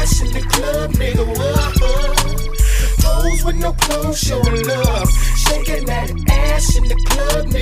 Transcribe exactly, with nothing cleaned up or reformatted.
ass in the club, nigga, what? Hoes with no clothes showing love, shaking that ass in the club, nigga.